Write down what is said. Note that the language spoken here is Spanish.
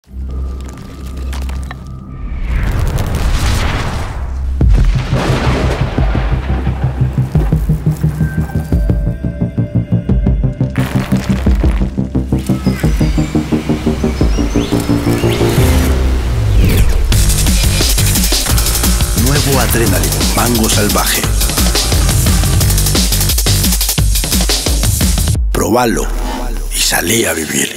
Nuevo Adrenaline Mango Salvaje. Probalo y salí a vivir.